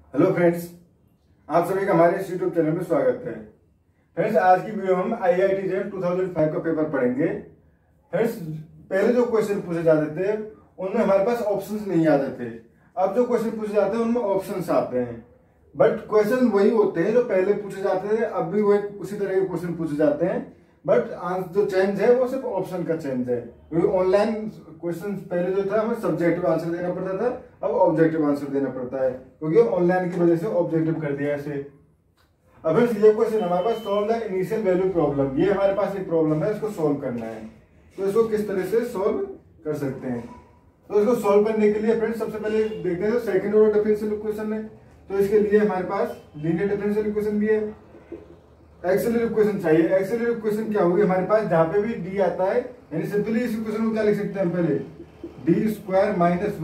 Hello friends, आप सभी का हमारे इस यूट्यूब चैनल में स्वागत है। फ्रेंड्स, आज की वीडियो हम IIT JEM 2005 का पेपर पढ़ेंगे। फ्रेंड्स, पहले जो क्वेश्चन पूछे जाते थे उनमें हमारे पास ऑप्शंस नहीं आते थे। अब जो क्वेश्चन पूछे जाते हैं उनमें ऑप्शंस आते हैं, बट क्वेश्चन वही होते हैं जो पहले पूछे जाते थे। अब भी वही उसी तरह के क्वेश्चन पूछे जाते हैं, बट जो चेंज है वो सिर्फ ऑप्शन का चेंज है। क्योंकि ऑनलाइन क्वेश्चन पहले जो था हमें सब्जेक्टिव आंसर देना पड़ता था, अब ऑब्जेक्टिव आंसर देना पड़ता है, क्योंकि ऑनलाइन की वजह से ऑब्जेक्टिव कर दिया ऐसे। अब ये क्वेश्चन हमारे पास solve the initial value problem, ये हमारे पास एक प्रॉब्लम है, इसको सॉल्व करना है। तो इसको किस तरह से सॉल्व कर सकते हैं, तो इसको सॉल्व करने के लिए फ्रेंड्स सबसे पहले देखते हैं सेकंड ऑर्डर डिफरेंशियल इक्वेशन है। तो इसके लिए हमारे पास लीनियर डिफरेंशियल इक्वेशन भी है, एक्सिलरी इक्वेशन चाहिए। एक्सिलरी इक्वेशन क्या होगी हमारे पास, जहां पे भी डी आता है, यानी सिंपली इस इक्वेशन को क्या लिख सकते हैं हम पहले, D square minus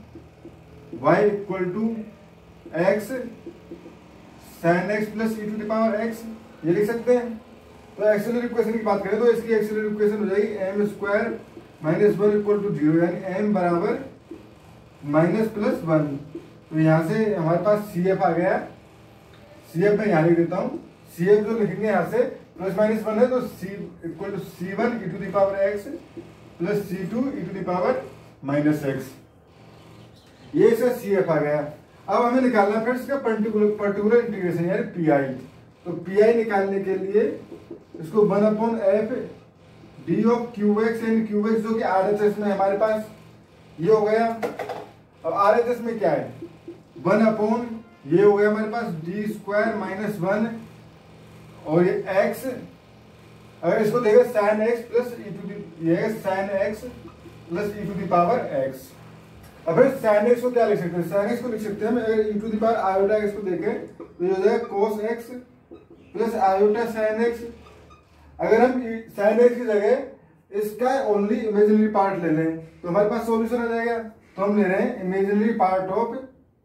1 Y equal to X sine X plus E to the power X, ये लिख सकते हैं। तो एक्सिलरी इक्वेशन की बात करें तो इसकी एक्सिलरी इक्वेशन हो जाएगी M square minus 1 equal to 0, यानी एम बराबर माइनस प्लस 1। तो यहाँ से हमारे पास सी एफ आ गया। सी एफ मैं यहाँ लिख देता हूँ। सी एफ जो लिखेंगे यहाँ से प्लस माइनस 1 है, तो C equal to C1 E to the power X plus C2 E to the power minus X, ये इसका सी एफ आ गया। अब हमें निकालना है इसका पर्टिकुलर इंटीग्रेशन यानी पीआई। तो पीआई निकालने के लिए इसको 1/f D of cube X, यानी क्यूब एक्स जो कि आरएचएस में हमारे पास ये हो गया। अब आरएचएस में क्या है, 1/, ये हो गया हमारे पास डी स्क्वायर माइनस 1, और ये x, अगर इसको देखें sine X plus E to the, ये sine X plus E to the power x। अब फिर साइन एक्स को क्या लिख सकते हैं, साइन एक्स को लिख सकते हैं हम, अगर E to the power iota X को देखें तो ये हो जाएगा cos X plus iota sine X. अगर हम साइन एक्स की जगह इसका ओनली इमेजिनरी पार्ट ले लें तो हमारे पास सॉल्यूशन आ जाएगा। तो हम ले रहे हैं imaginary part of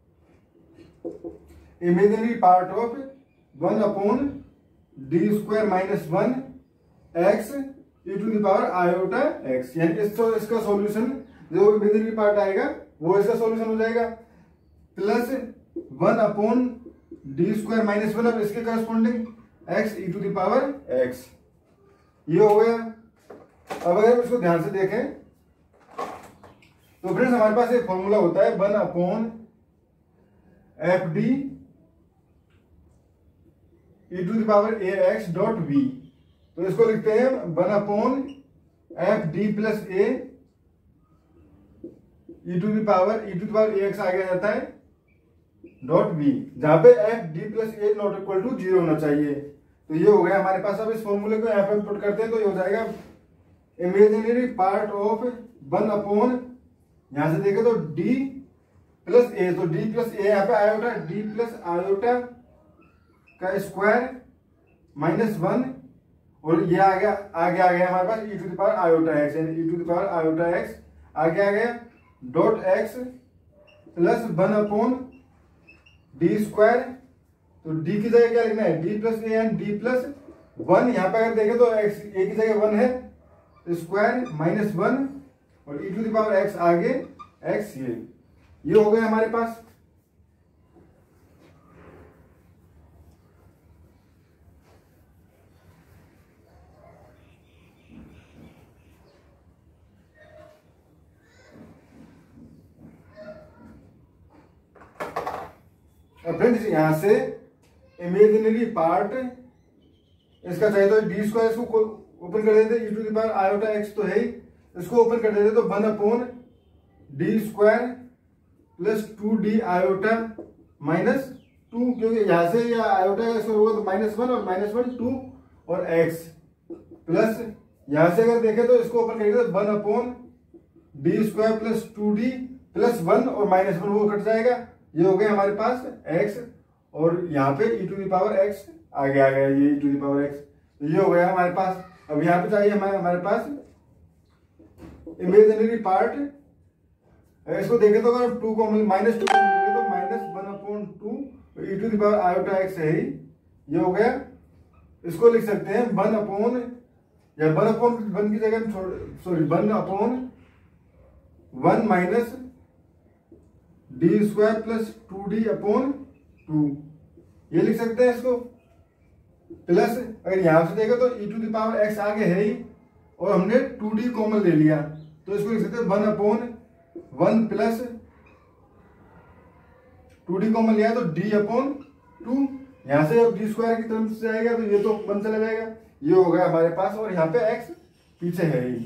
1/, D square minus 1 X E to the power iota X, यानी इसका सॉल्यूशन जो इमेजिनरी पार्ट आएगा वो इसका सॉल्यूशन हो जाएगा, प्लस 1/, डी स्क्वायर माइनस 1 अब इसके corresponding X E to the power X, ये हो गया। अब अगर हम इसको ध्यान से देखें तो फ्रेंड्स हमारे पास एक फॉर्मूला होता है 1/fd E to the power A X dot B. तो इसको लिखते हैं 1/fd plus A E to the power A X आ गया जाता है डॉट बी, जहां पे F D plus A not equal to 0 होना चाहिए। तो ये हो गया हमारे पास। अब इस फॉर्मूले को यहाँ पे पुट करते हैं तो ये हो जाएगा इमेजिनरी पार्ट ऑफ 1/, यहां से देखें तो डी प्लस ए, तो डी प्लस ए यहाँ पे आयोटा, डी प्लस आयोटा का स्क्वायर माइनस 1, और ये आ गया हमारे पास E to the power iota X, यानी E to the power iota X आगे आ गया dot X plus 1/, D square. तो डी की जगह क्या लिखना है, D plus A and D plus 1, यहाँ पे अगर देखें तो एक्स ए की जगह 1 है, स्क्वायर माइनस 1 और E to the power X आगे एक्स, ये हो गया हमारे पास। फ्रेंड्स यहां से इमेजिनरी पार्ट इसका चाहिए तो डी स्क्वायर, इसको ओपन कर देते, E to the power iota X तो है ही, इसको ओपन कर देते तो 1/, D square plus 2d iota minus 2, क्योंकि यहां से या आयोटा होगा तो -1 और -1 2 और x, प्लस यहां से अगर देखें तो इसको ओपन करेंगे तो 1/, D square plus 2d plus 1 और -1 वो कट जाएगा, ये हो गया हमारे पास x, और यहाँ पे e to the power x आगे आ गया, ये e to the power x, तो ये हो गया हमारे पास। अब यहाँ पे चाहिए हमारे पास इमेजिनरी पार्ट। इसको देखें तो अगर 2 को -2 तो -1/2 e to the power iota x है ही, ये हो गया। इसको लिख सकते हैं 1/, या 1/1 की जगह sorry 1/1 minus D square plus 2d upon 2, ये लिख सकते हैं इसको। प्लस अगर यहां से देखो तो e to the power x आगे है ही, और हमने 2d कॉमन ले लिया, तो इसको लिख सकते हैं 1/1 प्लस 2d कॉमन लिया तो d/2। यहां से अब d स्क्वायर की तरफ से जाएगा तो ये तो 1 चला जाएगा, ये हो गया हमारे पास, और यहाँ पे x पीछे है ही।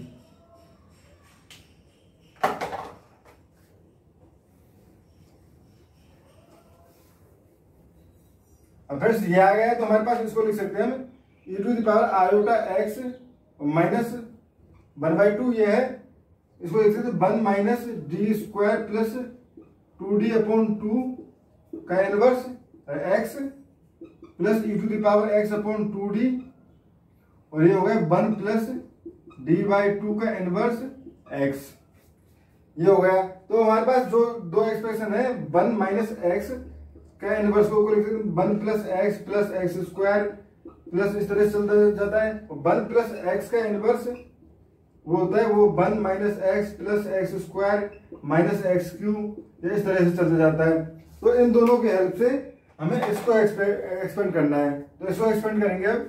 अब फ्रेंड्स ये आ गया तो हमारे पास इसको लिख सकते हैं हम e to the power iota x minus 1/2 ये है, इसको लिख सकते हैं 1 minus D square plus 2d/2 का inverse x plus e to the power x/2d, और ये हो गया 1 प्लस d/2 का इनवर्स x, ये हो गया। तो हमारे पास जो दो एक्सप्रेशन है 1 माइनस एक्स का इनवर्स को लिख सकते हैं 1 plus X plus X square plus इस तरह से चलता जाता है, और 1 प्लस एक्स का इनवर्स वो होता है वो 1 minus X plus X square minus X cube, ये इस तरह से चलता जाता है। तो इन दोनों की हेल्प से हमें इसको एक्सपेंड करना है, तो इसको एक्सपेंड करेंगे अब।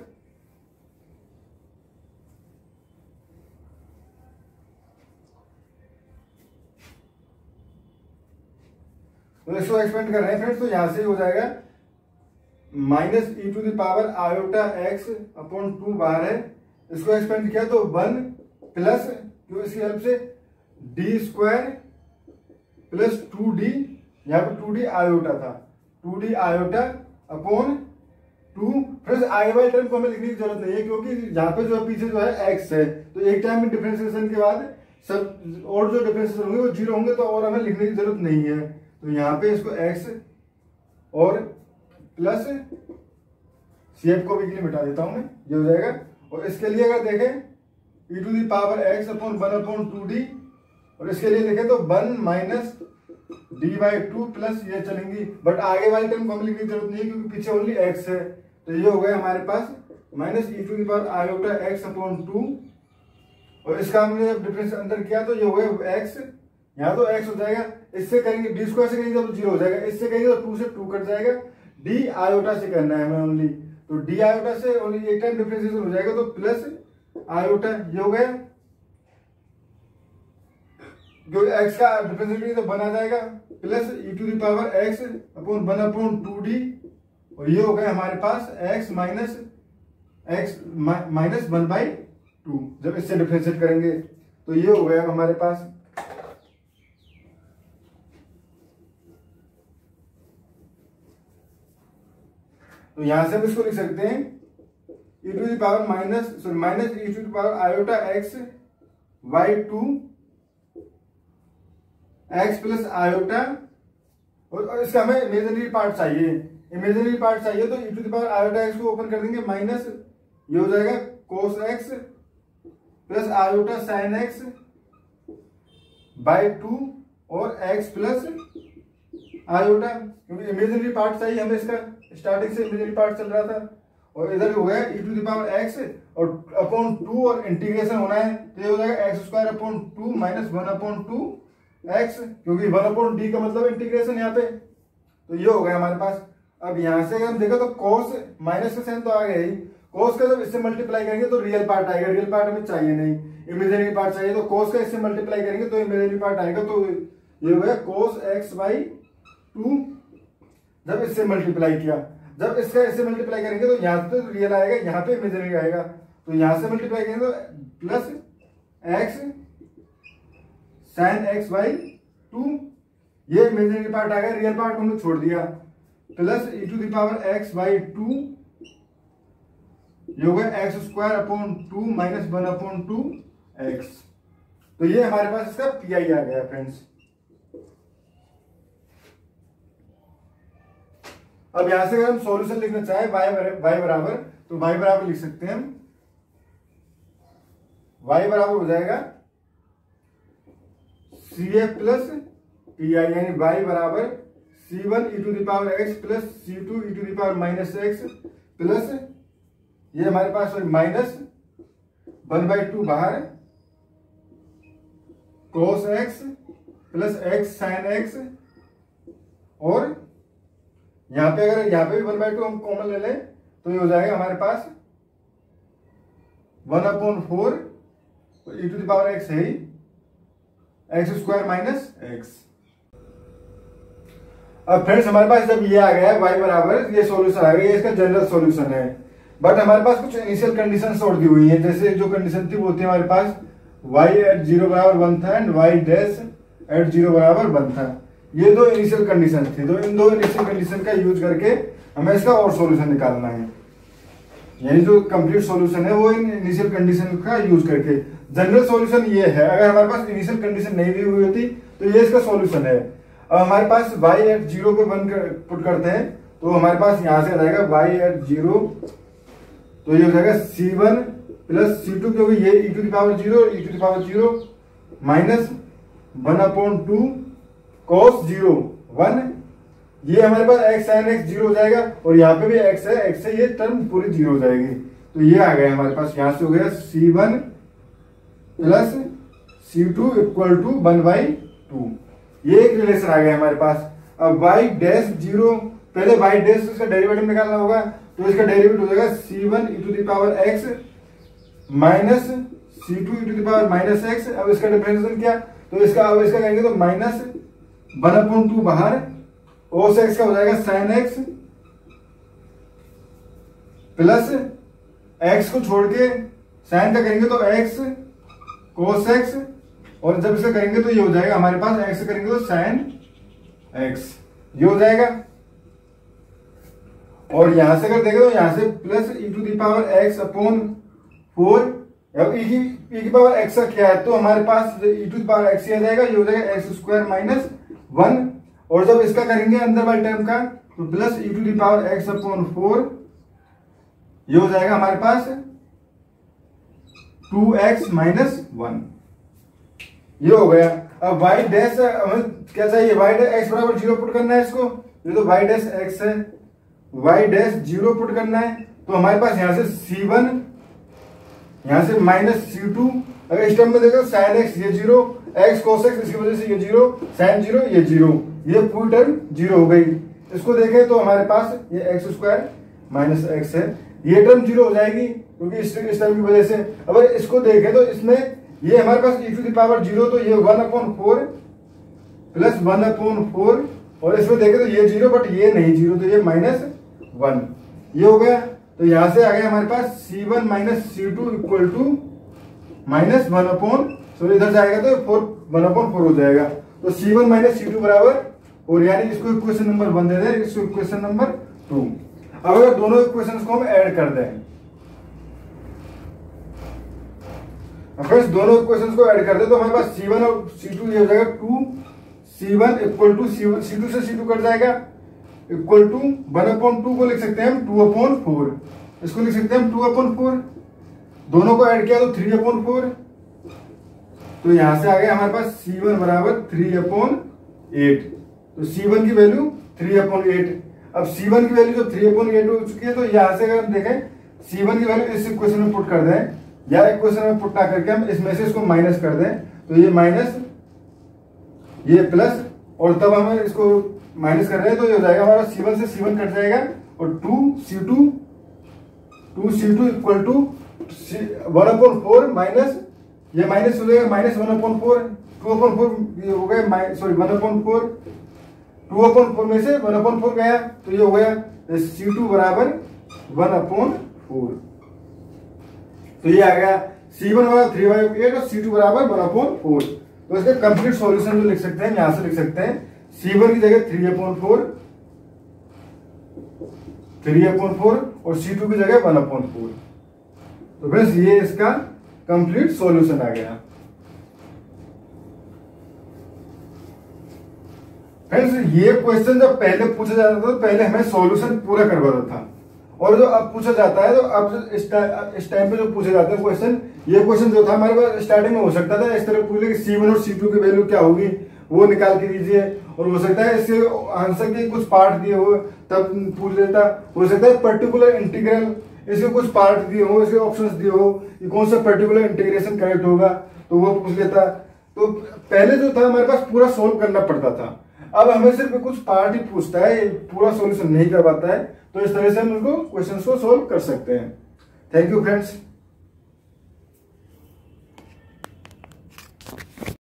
तो इसको एक्सपेंड कर रहे हैं फ्रेंड्स, तो यहां से हो जाएगा minus e to the power iota x/2 बाहर है, इसको एक्सपेंड किया तो 1 प्लस क्यों इसकी हेल्प से d स्क्वायर प्लस 2d, यहाँ पे 2d आयोटा था, 2d आयोटा अपॉन 2। फ्रेंड्स आगे वाले टर्म को हमें लिखने की जरूरत नहीं है, क्योंकि यहाँ पे जो है पीछे जो है x है, तो एक टाइम में डिफरेंशिएशन के बाद सब और जो डिफरेंशिएशन होंगे वो 0 होंगे, तो और हमें लिखने की जरूरत नहीं है। तो यहाँ पे इसको x और प्लस CF को भी के लिए मिटा देता हूं मैं, ये हो जाएगा। और इसके लिए अगर देखें e to the power x/1/2d, और इसके लिए लिखे तो 1 माइनस d/2 प्लस ये चलेंगी, बट आगे वाली टर्म को हमें लिखने की जरूरत नहीं है क्योंकि पीछे ओनली x है। तो ये हो गया हमारे पास minus e to the power iota x/2, और इसका हमने जब डिफरेंस अंदर किया तो ये हो गया x, यहाँ तो x हो जाएगा, इससे करेंगे d स्क्वायर से करेंगे तो 0 हो जाएगा, इससे करेंगे तो 2 से 2 कट जाएगा, d आयोटा से करना है हमें ओनली, तो d आयोटा से ओनली एक टाइम डिफरेंशिएशन हो जाएगा, तो प्लस आयोटा ये हो गया, जो x का डिफरेंशिएशन तो बना जाएगा plus e to the power x/1/2d, और ये हो गया हमारे पास x माइनस 1/2 जब इससे डिफरेंशिएट करेंगे, तो ये हो गया हमारे पास। तो यहां से हम इसको लिख सकते हैं e to the power minus e to the power iota x/2 x plus iota, और इसका हमें इमेजिनरी पार्ट चाहिए, इमेजिनरी पार्ट चाहिए, तो e to the power iota x को ओपन कर देंगे, माइनस ये हो जाएगा cos x plus iota sin x/2 और x प्लस आयोटा, क्योंकि इमेजिनरी पार्ट चाहिए हमें, इसका स्टार्टिंग से इमेजिनरी पार्ट चल रहा था, और इधर हो गया e to the power x और अपॉन 2 और इंटीग्रेशन होना है, तो ये हो जाएगा x² माइनस 1/2x, क्योंकि 1/d का मतलब इंटीग्रेशन यहाँ पे, तो ये हो गया हमारे पास। अब यहाँ से अगर हम देखो तो cos माइनस का साइन तो आ गया ही, cos का जब इससे मल्टीप्लाई करेंगे तो रियल पार्ट आएगा, रियल पार्ट हमें चाहिए नहीं, इमेजिनरी पार्ट चाहिए, तो cos का इससे मल्टीप्लाई करेंगे तो इमेजिनरी पार्ट आएगा, तो ये हो गया cos x/2 जब इससे मल्टीप्लाई किया, जब इसका इससे मल्टीप्लाई करेंगे तो यहाँ पे रियल आएगा, यहाँ पे इमेजिनरी आएगा, तो यहाँ से मल्टीप्लाई करेंगे तो प्लस x sin x/2, ये इमेजिनरी पार्ट आ गया, रियल पार्ट हमने छोड़ दिया, plus e to the power x/2, ये हो गया x² माइनस 1/2x, तो ये हमारे पास इसका PI आ गया फ्रेंड्स। अब यहां से अगर हम सॉल्यूशन लिखना चाहें y बराबर, तो y बराबर लिख सकते हैं हम, y बराबर हो जाएगा CF प्लस PI, यानी y बराबर C1 e to the power x plus C2 e to the power minus x plus ये हमारे पास माइनस 1/2 बाहर cos x plus x sin x और यहाँ पे अगर यहाँ पे भी 1/2 हम कॉमन ले लें तो ये हो जाएगा हमारे पास 1/4 e⁻x है ही x² माइनस x। अब फ्रेंड्स हमारे पास जब ये आ गया y बराबर ये सॉल्यूशन आ गया, ये इसका जनरल सॉल्यूशन है। बट हमारे पास कुछ इनिशियल कंडीशन छोड़ दी हुई है, जैसे जो कंडीशन थी वो थी हमारे पास y at 0 बराबर 1 था एंड y डैश at 0 बराबर 1 था। ये दो इनिशियल कंडीशन थी, तो इन दो इनिशियल कंडीशन का यूज करके हमें इसका और सॉल्यूशन निकालना है, यानी जो कंप्लीट सॉल्यूशन है वो इन इनिशियल कंडीशन का यूज करके। जनरल सॉल्यूशन ये है, अगर हमारे पास इनिशियल कंडीशन नहीं दी हुई होती तो ये इसका सॉल्यूशन है। अब हमारे पास y at 0 पे 1 पुट करते हैं तो हमारे पास यहां से आ जाएगा y at 0, तो ये हो जाएगा c1 प्लस c2, क्योंकि ये e⁻0 माइनस 1/2 cos 0 1, ये हमारे पास x sin x 0 हो जाएगा और यहाँ पे भी x है, x से ये टर्म पूरी 0 हो जाएगी। तो ये आ गया हमारे पास, यहां से हो गया c1 plus c2 equal to 1/2। ये एक रिलेशन आ गया हमारे पास। अब y डैश 0, पहले y डैश इसका डेरिवेटिव निकालना होगा, तो इसका डेरिवेटिव हो जाएगा c1 e⁻x minus c2 e⁻x। अब इसका डिफरेंशिएशन क्या, तो इसका अब इसका कहेंगे तो माइनस 1/2 बाहर, cos x का हो जाएगा sin x प्लस x को छोड़ के sin का करेंगे तो x cos x, और जब इसका करेंगे तो ये हो जाएगा हमारे पास x करेंगे तो sin x, ये हो जाएगा। और यहां से अगर देखें तो यहां से प्लस e⁻x/4, अब e⁻x का क्या है, तो हमारे पास e⁻x आ जाएगा, ये हो जाएगा x² माइनस 1, और जब इसका करेंगे अंदर वाले टर्म का तो प्लस e⁻x/4, ये हो जाएगा हमारे पास 2x माइनस 1, ये हो गया। अब y डैश हमें क्या चाहिए, y डैश x बराबर 0 पुट करना है इसको, ये तो y डैश x है, y डैश 0 पुट करना है, तो हमारे पास यहां से c1, यहां से माइनस c2, अगर इस टर्म में देखो sin x ये 0, x cos x इसकी वजह से ये 0, sin 0 ये 0, ये पूरी टर्म 0 हो गई। इसको देखें तो हमारे पास ये x² माइनस x है, ये टर्म 0 हो जाएगी क्योंकि इस टर्म की वजह से। अगर इसको देखें तो इसमें ये हमारे पास e⁻0, तो ये 1/4 प्लस 1/4, और इसमें देखें तो ये 0 बट ये नहीं 0, तो ये -1, ये हो गया। तो यहां से आ गया हमारे पास c1 minus c2 equal to -1/, तो इधर जाएगा तो 1/4 हो जाएगा। तो c1 माइनस c2 बराबर, और यानी इसको इक्वेशन नंबर 1 दे दें, इसको इक्वेशन नंबर 2। अब अगर दोनों इक्वेशंस को हम ऐड कर दें, फ्रेंड्स दोनों इक्वेशंस को ऐड कर दे तो हमारे पास c1 और c2 ये हो जाएगा 2c1 इक्वल टू c2 से c2 कट जाएगा, इक्वल टू 1/2 को लिख सकते हैं हम 2/4, इसको लिख सकते हैं हम 2/4, दोनों को ऐड किया तो 3/4, तो यहां से आ गया हमारे पास c1 बराबर 3/8, तो c1 की वैल्यू 3/8। अब c1 की वैल्यू जब 3/8 हो चुकी है, तो यहां से अगर हम देखें c1 की वैल्यू इस इक्वेशन में पुट कर दें, या इक्वेशन में पुट ना करके हम इसमें से इसको माइनस कर दें, तो ये माइनस ये प्लस, और तब हम इसको माइनस कर रहे हैं तो ये हो जाएगा हमारा c1 से c1 कट जाएगा, और 2c2 इक्वल टू 1/4 माइनस ये माइनस हो जाएगा -1/4, 2/4 ये हो गया, सॉरी 1/4, 2/4 में से 1/4 गया, तो ये हो गया c2 बराबर 1/4, तो ये आ गया c1 बराबर 3/8 और c2 बराबर 1/4। तो इसका कंप्लीट सॉल्यूशन जो लिख सकते हैं यहां से लिख सकते हैं c1 की जगह 3/4 और c2 की जगह 1/4। तो बस ये इसका कंप्लीट सॉल्यूशन आ गया। फ्रेंड्स ये क्वेश्चन जब पहले पूछा जाता था तो पहले हमें सॉल्यूशन पूरा करवाता था, और जो अब पूछा जाता है तो अब इस टाइम पे जो पूछे जाते हैं क्वेश्चन, ये क्वेश्चन जो था हमारे पास स्टार्टिंग में हो सकता था इस तरह पूछे कि c1 और c2 की वैल्यू क्या होगी वो निकाल के दीजिए, और हो सकता है इसके आंसर के कुछ पार्ट दिए हो तब पूछ लेता, हो सकता है पर्टिकुलर इंटीग्रल इसके कुछ पार्ट दिए हो, इसके ऑप्शंस दिए हो कि कौन सा पर्टिकुलर इंटीग्रेशन करेक्ट होगा तो वो पूछ लेता। तो पहले जो था हमारे पास पूरा सोल्व करना पड़ता था, अब हमें सिर्फ कुछ पार्ट ही पूछता है, पूरा सॉल्यूशन नहीं करवाता है, तो इस तरह से हम उनको क्वेश्चन को सोल्व कर सकते हैं। Thank you friends.